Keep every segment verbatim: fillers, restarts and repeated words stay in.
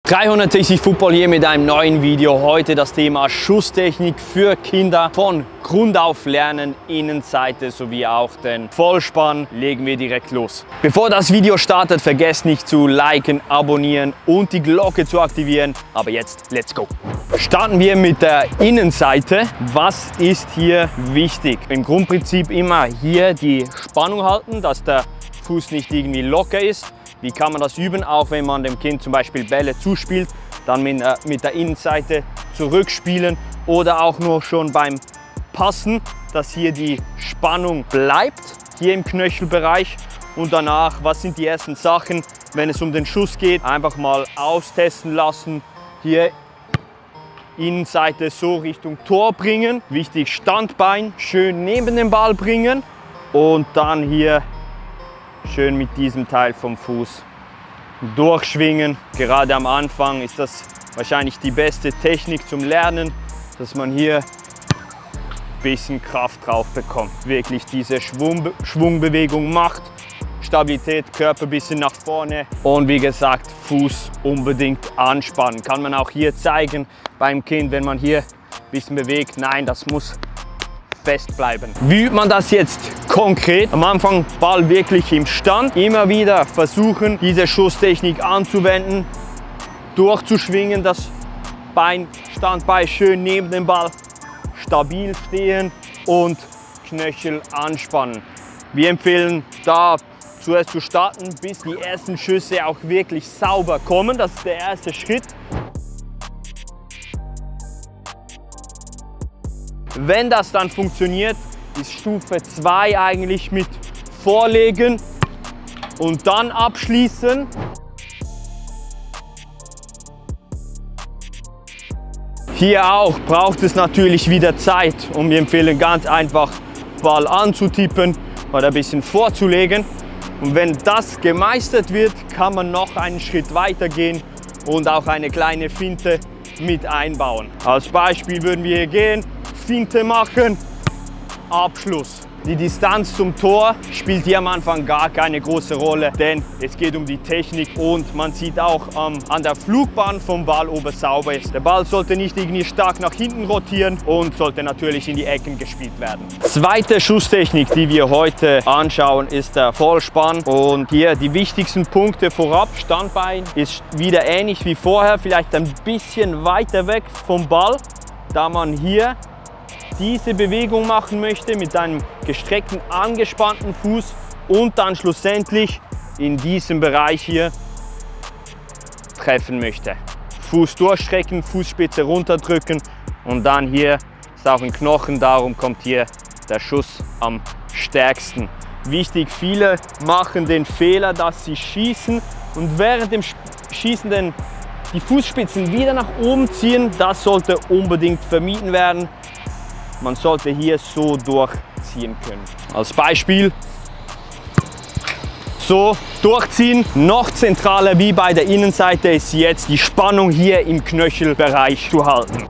dreihundertsechzig Football hier mit einem neuen Video. Heute das Thema Schusstechnik für Kinder von Grund auf lernen, Innenseite sowie auch den Vollspann. Legen wir direkt los. Bevor das Video startet, vergesst nicht zu liken, abonnieren und die Glocke zu aktivieren. Aber jetzt, let's go! Starten wir mit der Innenseite. Was ist hier wichtig? Im Grundprinzip immer hier die Spannung halten, dass der Fuß nicht irgendwie locker ist. Wie kann man das üben? Auch wenn man dem Kind zum Beispiel Bälle zuspielt, dann mit, äh, mit der Innenseite zurückspielen oder auch nur schon beim Passen, dass hier die Spannung bleibt, hier im Knöchelbereich. Und danach, was sind die ersten Sachen, wenn es um den Schuss geht? Einfach mal austesten lassen. Hier Innenseite so Richtung Tor bringen. Wichtig, Standbein schön neben den Ball bringen und dann hier schön mit diesem Teil vom Fuß durchschwingen. Gerade am Anfang ist das wahrscheinlich die beste Technik zum Lernen, dass man hier ein bisschen Kraft drauf bekommt. Wirklich diese Schwung, Schwungbewegung macht. Stabilität, Körper ein bisschen nach vorne und wie gesagt, Fuß unbedingt anspannen. Kann man auch hier zeigen beim Kind, wenn man hier ein bisschen bewegt. Nein, das muss fest bleiben. Wie übt man das jetzt konkret? Am Anfang Ball wirklich im Stand. Immer wieder versuchen, diese Schusstechnik anzuwenden, durchzuschwingen, das Bein, Standbein schön neben dem Ball, stabil stehen und Knöchel anspannen. Wir empfehlen da zuerst zu starten, bis die ersten Schüsse auch wirklich sauber kommen. Das ist der erste Schritt. Wenn das dann funktioniert, ist Stufe zwei eigentlich mit Vorlegen und dann abschließen. Hier auch braucht es natürlich wieder Zeit und wir empfehlen ganz einfach Ball anzutippen oder ein bisschen vorzulegen. Und wenn das gemeistert wird, kann man noch einen Schritt weiter gehen und auch eine kleine Finte mit einbauen. Als Beispiel würden wir hier gehen, Finte machen, Abschluss. Die Distanz zum Tor spielt hier am Anfang gar keine große Rolle, denn es geht um die Technik und man sieht auch ähm, an der Flugbahn vom Ball, ob es sauber ist. Der Ball sollte nicht irgendwie stark nach hinten rotieren und sollte natürlich in die Ecken gespielt werden. Zweite Schusstechnik, die wir heute anschauen, ist der Vollspann. Und hier die wichtigsten Punkte vorab. Standbein ist wieder ähnlich wie vorher, vielleicht ein bisschen weiter weg vom Ball, da man hier diese Bewegung machen möchte mit einem gestreckten, angespannten Fuß und dann schlussendlich in diesem Bereich hier treffen möchte. Fuß durchstrecken, Fußspitze runterdrücken und dann hier ist auch ein Knochen, darum kommt hier der Schuss am stärksten. Wichtig, viele machen den Fehler, dass sie schießen und während dem Schießen den, die Fußspitzen wieder nach oben ziehen. Das sollte unbedingt vermieden werden. Man sollte hier so durchziehen können. Als Beispiel so durchziehen. Noch zentraler wie bei der Innenseite ist jetzt die Spannung hier im Knöchelbereich zu halten.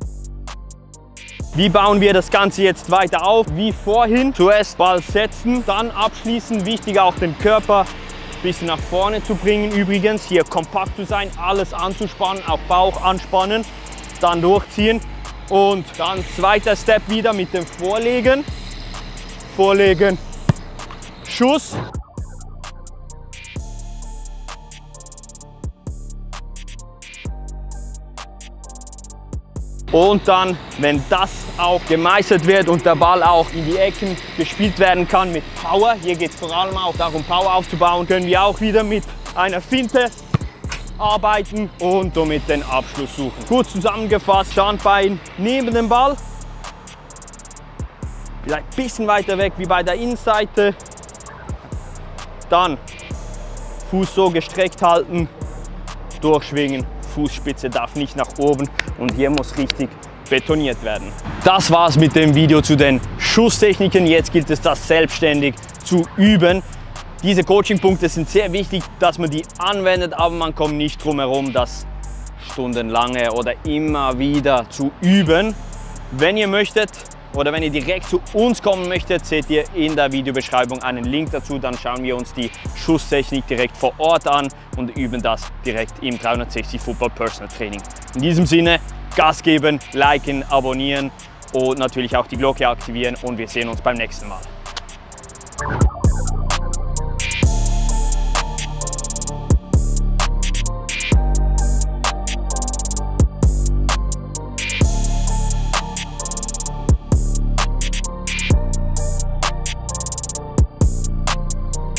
Wie bauen wir das Ganze jetzt weiter auf? Wie vorhin. Zuerst Ball setzen, dann abschließen. Wichtig auch den Körper ein bisschen nach vorne zu bringen. Übrigens hier kompakt zu sein, alles anzuspannen, auch Bauch anspannen, dann durchziehen. Und dann zweiter Step wieder mit dem Vorlegen. Vorlegen, Schuss. Und dann, wenn das auch gemeistert wird und der Ball auch in die Ecken gespielt werden kann mit Power, hier geht es vor allem auch darum, Power aufzubauen, können wir auch wieder mit einer Finte arbeiten und somit den Abschluss suchen. Kurz zusammengefasst, Standbein neben dem Ball, vielleicht ein bisschen weiter weg wie bei der Innenseite, dann Fuß so gestreckt halten, durchschwingen, Fußspitze darf nicht nach oben und hier muss richtig betoniert werden. Das war's mit dem Video zu den Schusstechniken. Jetzt gilt es, das selbstständig zu üben. Diese Coaching-Punkte sind sehr wichtig, dass man die anwendet, aber man kommt nicht drum herum, das stundenlange oder immer wieder zu üben. Wenn ihr möchtet, oder wenn ihr direkt zu uns kommen möchtet, seht ihr in der Videobeschreibung einen Link dazu. Dann schauen wir uns die Schusstechnik direkt vor Ort an und üben das direkt im dreihundertsechzig Football Personal Training. In diesem Sinne, Gas geben, liken, abonnieren und natürlich auch die Glocke aktivieren und wir sehen uns beim nächsten Mal.